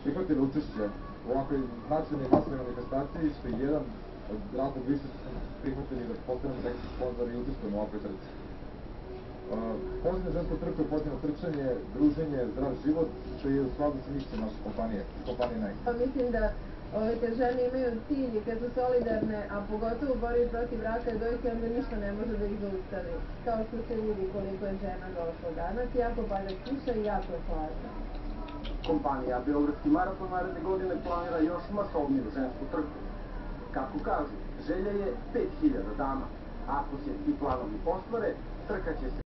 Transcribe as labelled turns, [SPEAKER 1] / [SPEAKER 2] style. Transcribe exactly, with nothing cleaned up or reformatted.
[SPEAKER 1] prihvatili učešće u ovakvoj značajnoj masovnoj manifestaciji, što je jedan od razlog više što smo prihvatili da postanemo neki sponsor i učestvujemo u ovakvoj trci. Poziv na žensku trku je poziv na trčanje, druženje, zdrav život, što je u skladu sa mišljem naše kompanije, kompanije Nike.
[SPEAKER 2] Mislim da ove, kad žene imaju cilj i kad su solidarne, a pogotovo boraju protiv raka i dojke, onda ništa ne može da ih zaustavi. Kao što se vidi koliko je žena došlo danas, jako pada kiša i jako je hladno.
[SPEAKER 3] Kompanija Beogradski maraton naredne godine planira još masovniju žensku trku. Kako kažu, želja je pet hiljada dama. Ako se ti planovi ostvare, trka će se